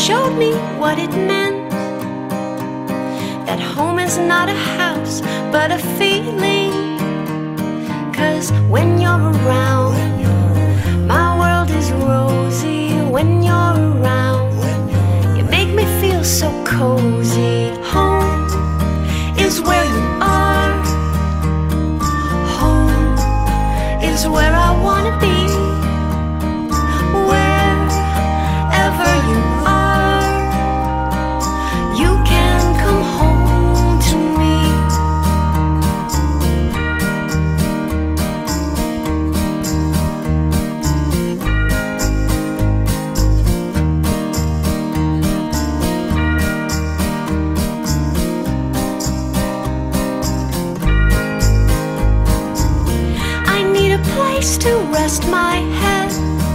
showed me what it meant, that home is not a house but a feeling. 'Cause when you're around, my world is rosy. When you're around, you make me feel so cozy. Home is where you are. Home is where I wanna be. Wherever you are, you can come home to me. I need a place to rest my head.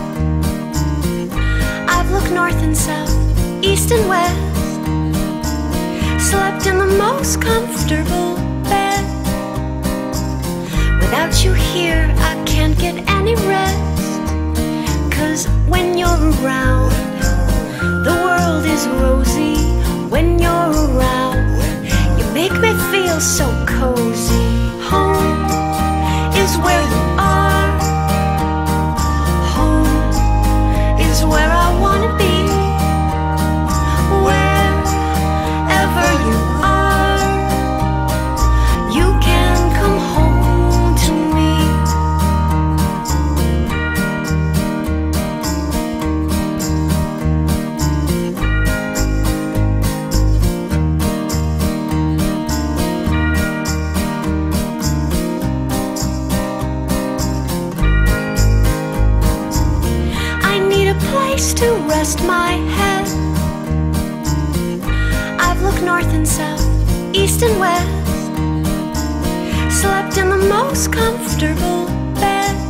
I've looked north and south, east and west, slept in the most comfortable bed. Without you here, I can't get any rest. 'Cause when you're around, the world is rosy. When you're around, you make me feel so cozy. Home is where you are. Home is where I wanna be. Wherever you are, you can come home to me. I need a place to rest my head. I've looked north and south, east and west, slept in the most comfortable bed.